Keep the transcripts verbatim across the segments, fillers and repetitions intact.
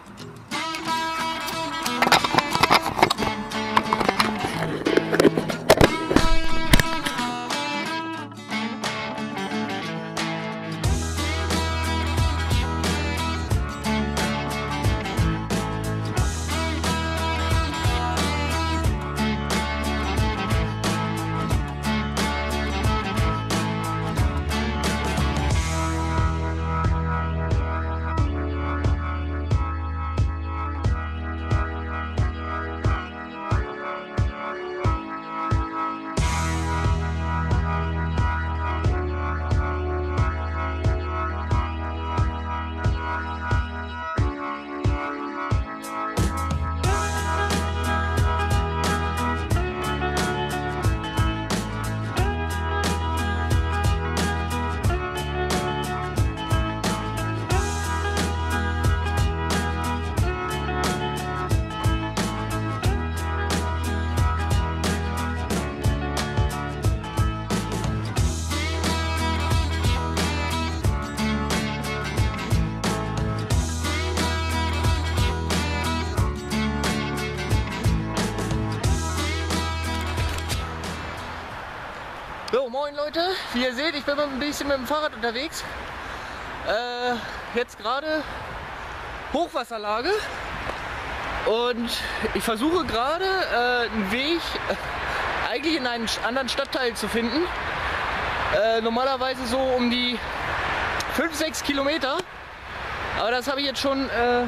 So, moin Leute, wie ihr seht, ich bin ein bisschen mit dem Fahrrad unterwegs. Äh, jetzt gerade Hochwasserlage und ich versuche gerade äh, einen Weg äh, eigentlich in einen anderen Stadtteil zu finden. Äh, normalerweise so um die fünf, sechs Kilometer, aber das habe ich jetzt schon äh,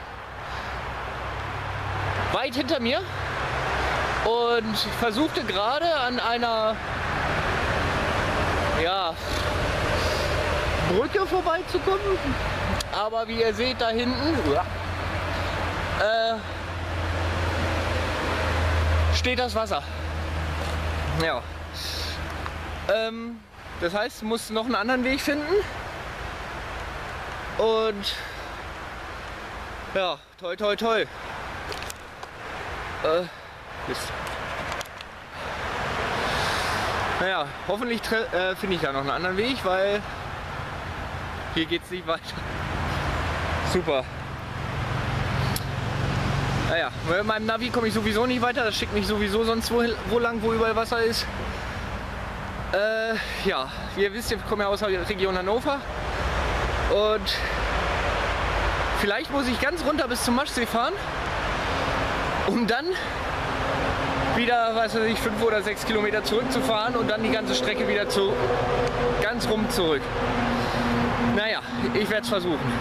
weit hinter mir und versuchte gerade an einer ja, Brücke vorbeizukommen, aber wie ihr seht da hinten äh, steht das Wasser. Ja. Ähm, das heißt, ich muss noch einen anderen Weg finden und ja, toi toi toi. Äh, Mist. Naja, hoffentlich äh, finde ich da noch einen anderen Weg, weil hier geht es nicht weiter. Super. Naja, mit meinem Navi komme ich sowieso nicht weiter, das schickt mich sowieso sonst wo, wo lang, wo überall Wasser ist. Äh, ja, wie ihr wisst, ich komme ja aus der Region Hannover und vielleicht muss ich ganz runter bis zum Maschsee fahren, um dann wieder, weiß ich, fünf oder sechs Kilometer zurückzufahren und dann die ganze Strecke wieder zu ganz rum zurück. Naja, ich werde es versuchen.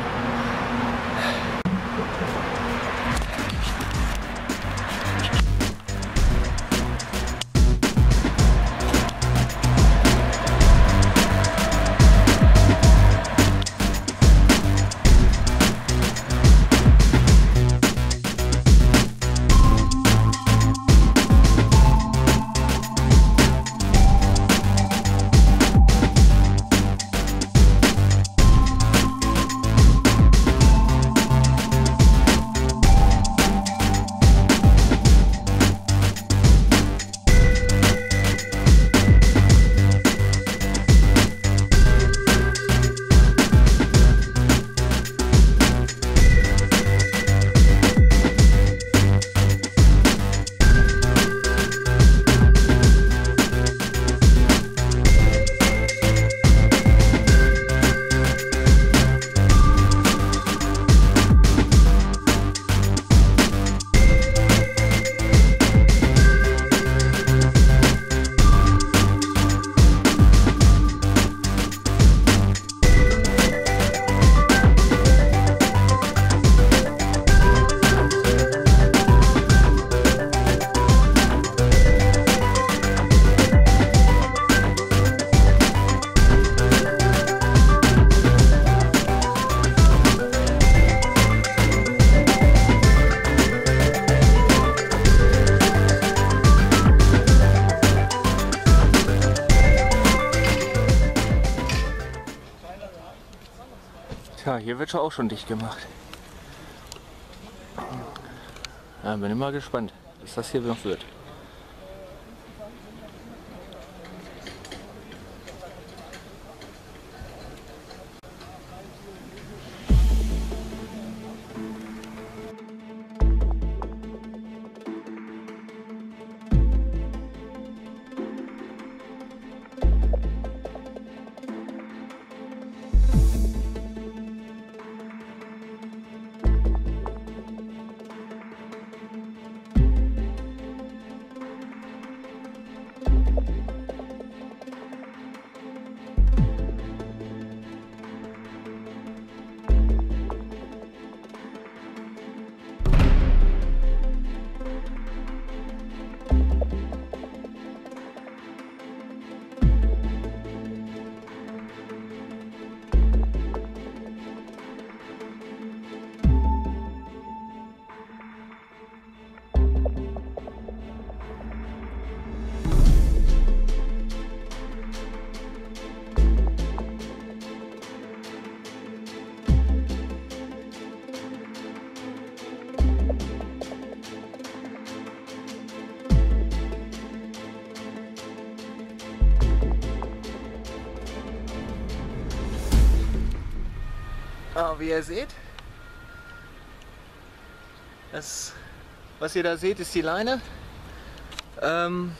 Tja, hier wird schon auch schon dicht gemacht. Ja, bin ich mal gespannt, was das hier noch wird. wie ihr seht, das, was ihr da seht, ist die Leine. Ähm,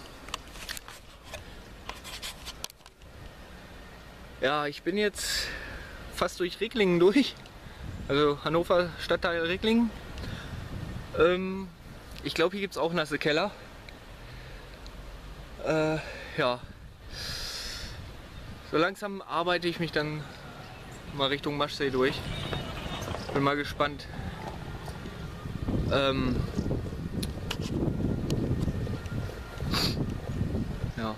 ja, ich bin jetzt fast durch Ricklingen durch, also Hannover Stadtteil Ricklingen. Ähm, ich glaube, hier gibt es auch nasse Keller. Äh, ja, so langsam arbeite ich mich dann mal Richtung Maschsee durch. Bin mal gespannt. Ähm, ja.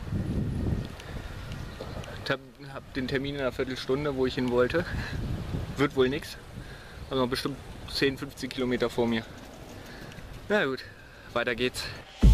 Ich habe hab den Termin in einer Viertelstunde, wo ich hin wollte. Wird wohl nichts. Also noch bestimmt zehn, fünfzehn Kilometer vor mir. Na gut, weiter geht's.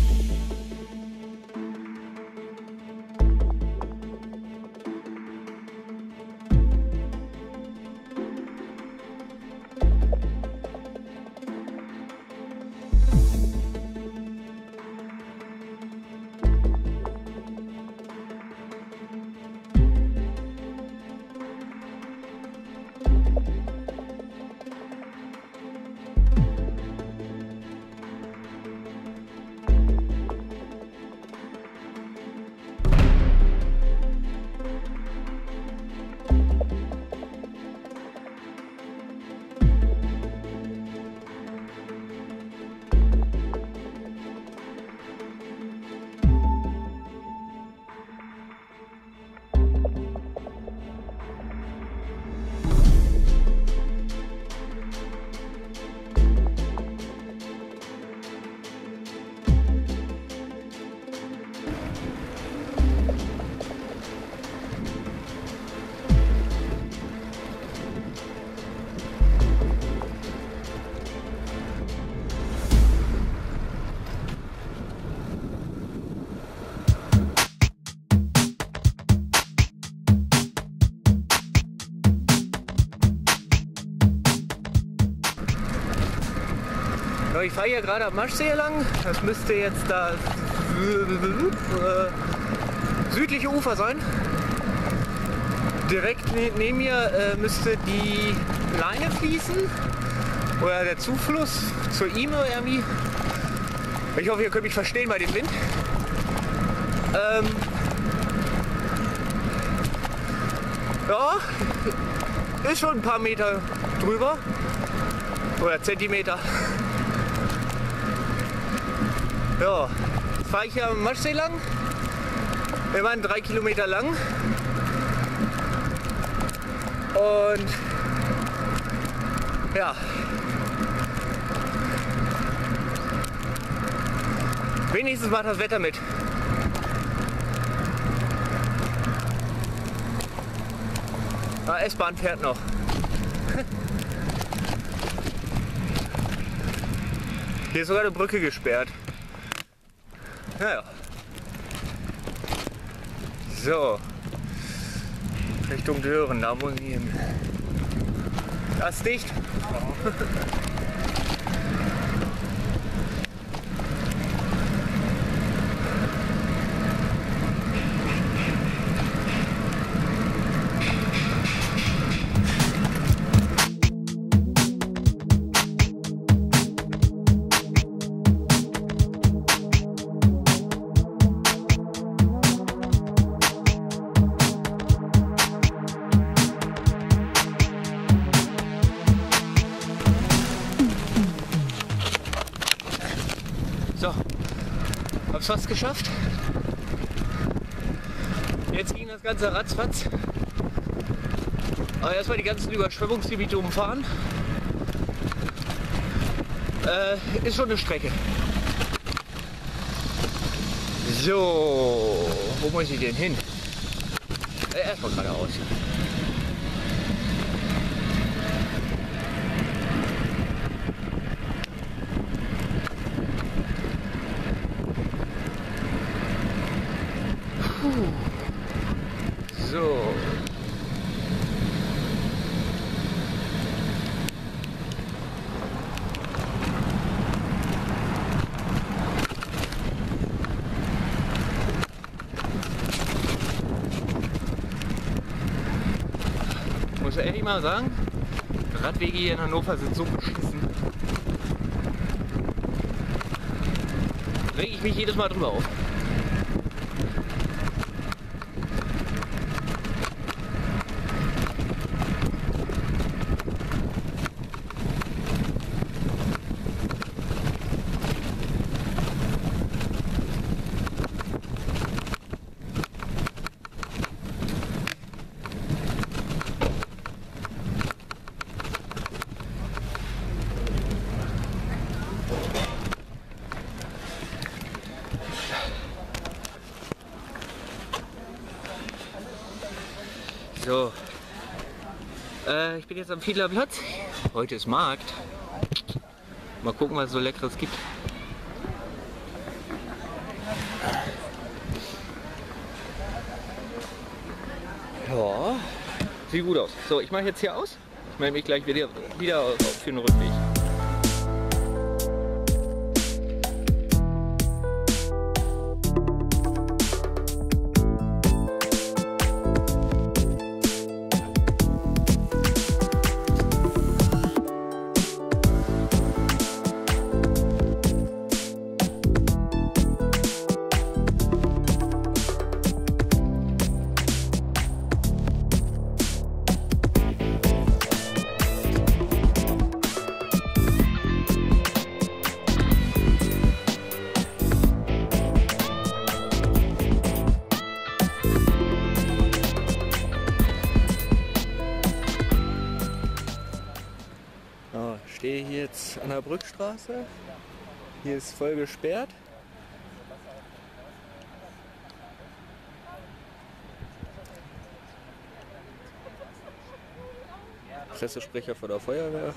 Ich fahre hier gerade am Maschsee lang. Das müsste jetzt das äh, südliche Ufer sein. Direkt ne neben mir äh, müsste die Leine fließen oder der Zufluss zur Ime irgendwie. Ich hoffe, ihr könnt mich verstehen bei dem Wind. Ähm, ja, ist schon ein paar Meter drüber oder Zentimeter. Ja, jetzt fahre ich hier am Maschsee lang. Wir waren drei Kilometer lang. Und ja. Wenigstens macht das Wetter mit. Ah, S-Bahn fährt noch. Hier ist sogar eine Brücke gesperrt. Naja. So. Richtung Dören, da muss ich hin. Das ist dicht. So, hab's fast geschafft. Jetzt ging das Ganze ratzfatz. Aber erstmal die ganzen Überschwemmungsgebiete umfahren. Äh, ist schon eine Strecke. So, wo muss ich denn hin? Äh, erstmal geradeaus. So. Muss ehrlich mal sagen, Radwege hier in Hannover sind so beschissen. Reg ich mich jedes Mal drüber auf. So, äh, ich bin jetzt am Fiedler Platz. Heute ist Markt. Mal gucken, was es so Leckeres gibt. Ja, sieht gut aus. So, ich mache jetzt hier aus. Ich melde mich gleich wieder, wieder für den Rückweg. Ich stehe hier jetzt an der Brückstraße. Hier ist voll gesperrt. Pressesprecher von der Feuerwehr.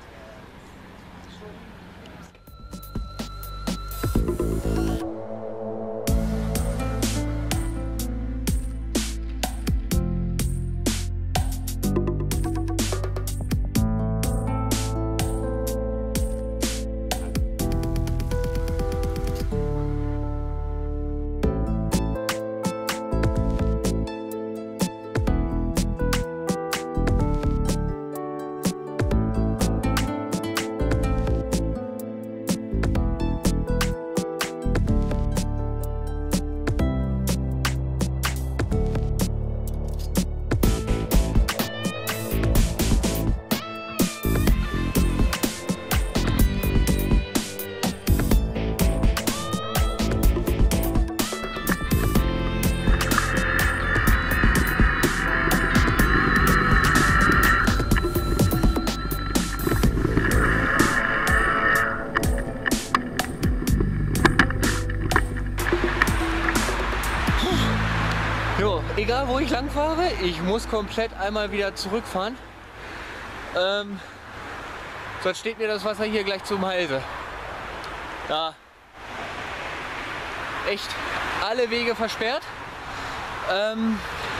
Jo, egal wo ich lang fahre, ich muss komplett einmal wieder zurückfahren. Ähm, sonst steht mir das Wasser hier gleich zum Halse. Ja, echt alle Wege versperrt. Ähm,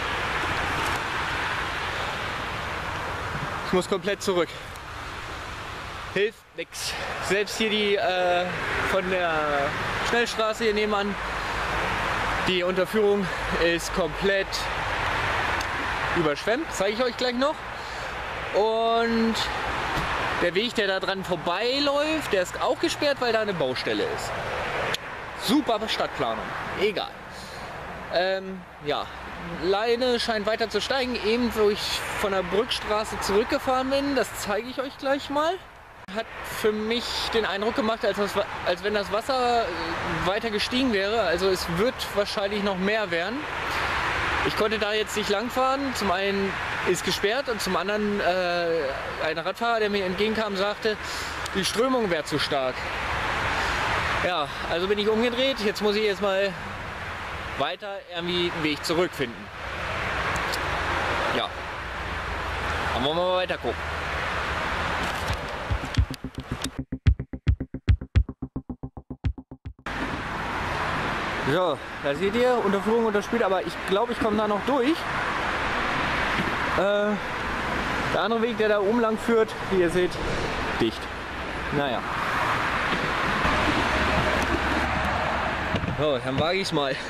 ich muss komplett zurück. Hilft nix. Selbst hier die äh, von der Schnellstraße hier nebenan. Die Unterführung ist komplett überschwemmt, zeige ich euch gleich noch. Und der Weg, der da dran vorbeiläuft, der ist auch gesperrt, weil da eine Baustelle ist. Super Stadtplanung, egal. Ähm, ja, Leine scheint weiter zu steigen, eben wo ich von der Brückstraße zurückgefahren bin, das zeige ich euch gleich mal. Hat für mich den Eindruck gemacht, als, das, als wenn das Wasser weiter gestiegen wäre. Also es wird wahrscheinlich noch mehr werden. Ich konnte da jetzt nicht langfahren. Zum einen ist gesperrt und zum anderen äh, ein Radfahrer, der mir entgegenkam, sagte, die Strömung wäre zu stark. Ja, also bin ich umgedreht. Jetzt muss ich jetzt mal weiter irgendwie einen Weg zurückfinden. Ja, dann wollen wir mal weiter gucken. So, da seht ihr, Unterführung unterspült, aber ich glaube, ich komme da noch durch. Äh, der andere Weg, der da oben lang führt, wie ihr seht, dicht. Naja. So, dann wage ich es mal.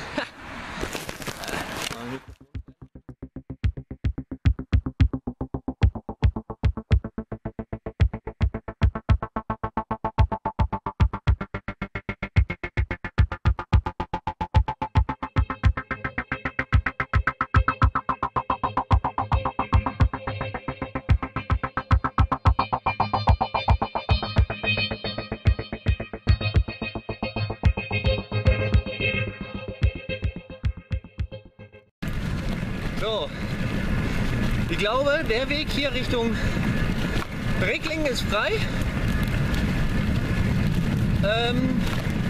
So, ich glaube, der Weg hier Richtung Bricklingen ist frei. Ähm,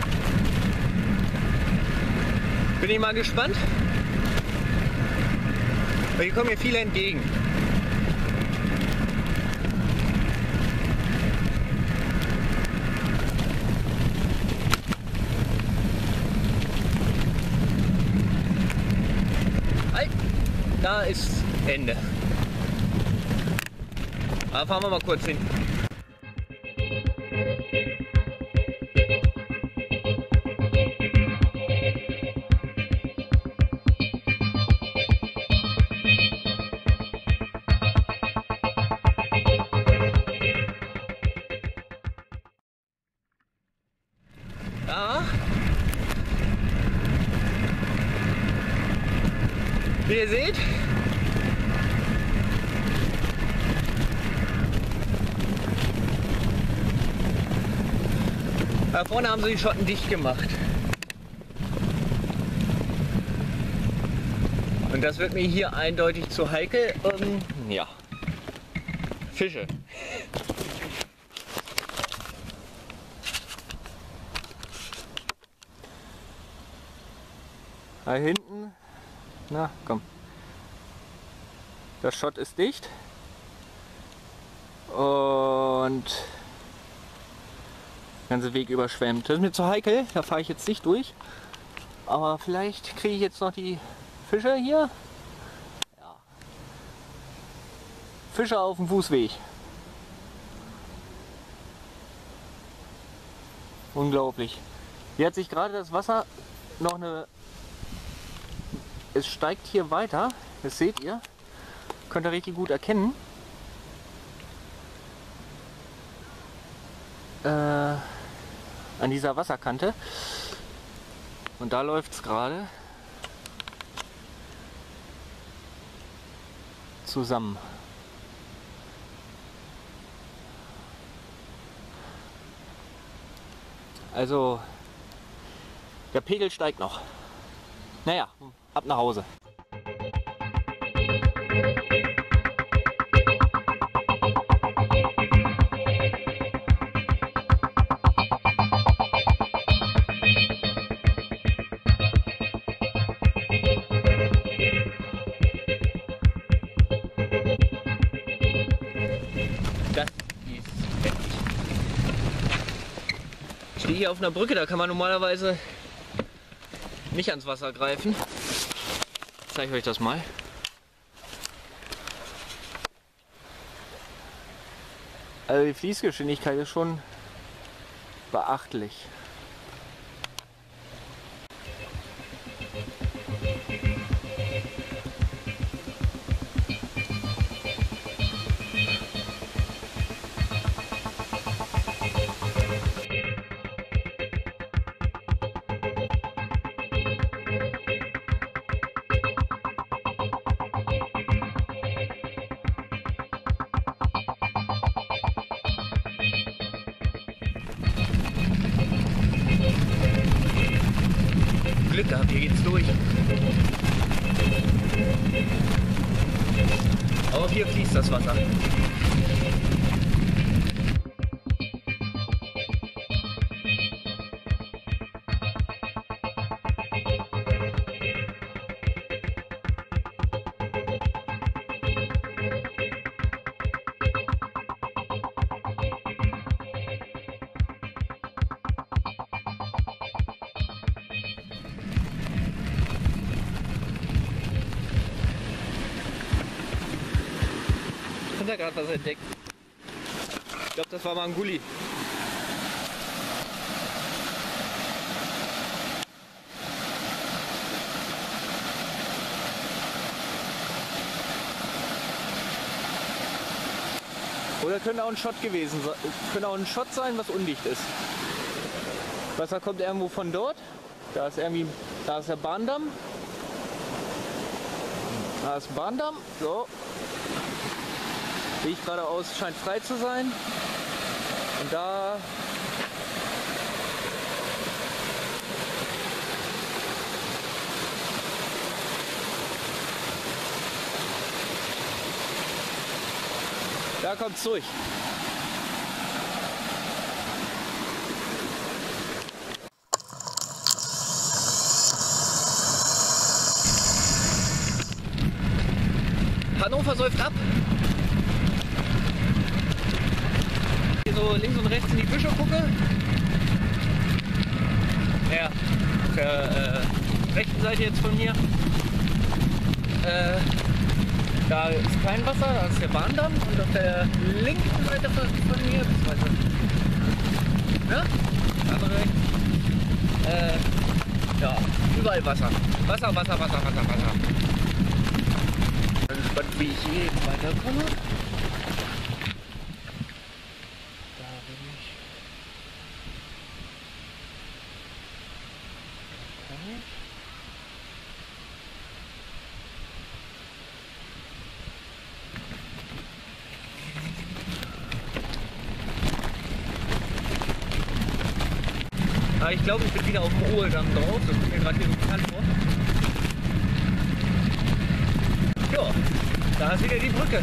bin ich mal gespannt. Weil hier kommen mir viele entgegen. Halt, da ist Ende. Da fahren wir mal kurz hin. Ja. Wie ihr seht, da vorne haben sie die Schotten dicht gemacht. Und das wird mir hier eindeutig zu heikel. Ähm, ja. Fische. Da hinten, na komm, das Schott ist dicht und der ganze Weg überschwemmt. Das ist mir zu heikel, da fahre ich jetzt nicht durch, aber vielleicht kriege ich jetzt noch die Fische hier. Ja. Fische auf dem Fußweg. Unglaublich. Hier hat sich gerade das Wasser noch eine... Es steigt hier weiter, das seht ihr, könnt ihr richtig gut erkennen. Äh, an dieser Wasserkante. Und da läuft es gerade zusammen. Also der Pegel steigt noch. Naja, ab nach Hause. Das ist heftig. Ich stehe hier auf einer Brücke, da kann man normalerweise nicht ans Wasser greifen. Ich zeige euch das mal. Also die Fließgeschwindigkeit ist schon beachtlich. Glück gehabt, hier geht's durch. Aber hier fließt das Wasser. Ich habe da gerade was entdeckt. Ich glaube, das war mal ein Gulli. Oder könnte auch ein Schott gewesen sein. Könnte auch ein Schott sein, was undicht ist. Wasser kommt irgendwo von dort. Da ist irgendwie, da ist der Bahndamm. Da ist ein Bahndamm. So. Weg geradeaus scheint frei zu sein. Und da Da kommt's durch. Hannover säuft ab. Hier so links und rechts in die Büsche gucke. Ja, auf der äh, rechten Seite jetzt von mir. Äh, da ist kein Wasser, da ist der Bahndamm und auf der linken Seite von, von mir, beziehungsweise, ja, andere rechts, äh, ja, überall Wasser. Wasser, Wasser, Wasser, Wasser, Wasser. Ich bin gespannt, wie ich hier jetzt weiterkomme. Da bin ich. Okay. Aber ich glaube, ich bin wieder auf dem Ohldamm drauf. Das kommt mir gerade hier so bekannt vor. Ja, da ist wieder die Brücke.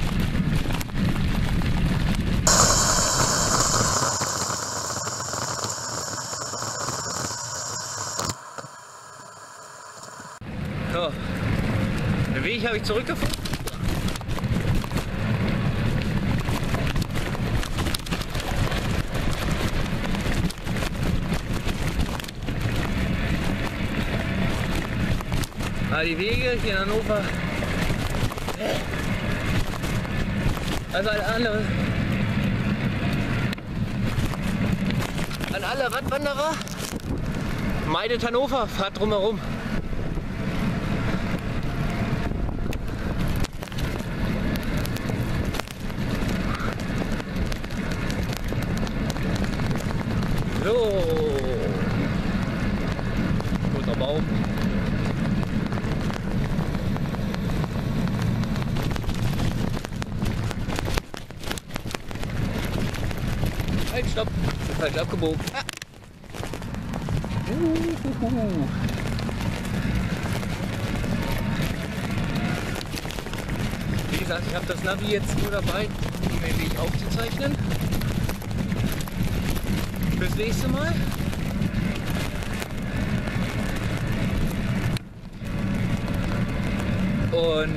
So, den Weg habe ich zurückgefunden. Aber die Wege hier in Hannover, also an alle, an alle Radwanderer, meidet Hannover, fahrt drumherum. So, großer Baum. Halt, stopp! Ich bin falsch abgebogen. Ah. Uhuhu. Wie gesagt, ich habe das Navi jetzt nur dabei, um den Weg aufzuzeichnen. Fürs nächste Mal. Und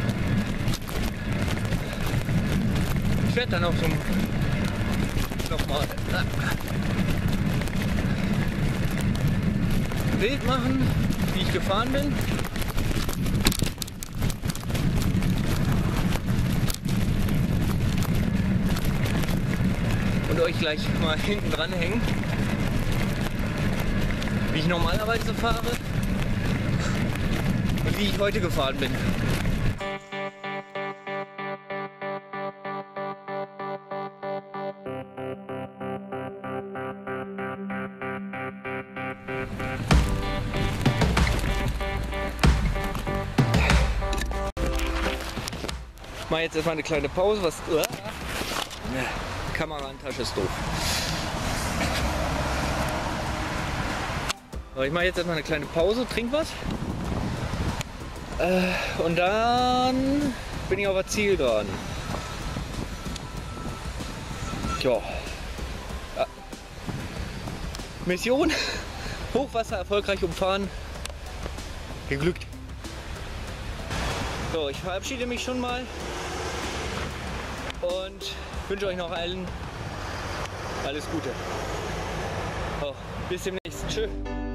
ich werde dann auch so nochmal Bild machen, wie ich gefahren bin. Und euch gleich mal hinten dran hängen, wie ich normalerweise fahre und wie ich heute gefahren bin. Ich mache jetzt erstmal eine kleine Pause, was uh, Kameratasche ist doof. So, ich mache jetzt erstmal eine kleine Pause, trink was äh, und dann bin ich auf der Zielgeraden. Tja. Ja. Mission Hochwasser erfolgreich umfahren. Geglückt. So, ich verabschiede mich schon mal und wünsche euch noch allen alles Gute. So, bis demnächst. Tschüss.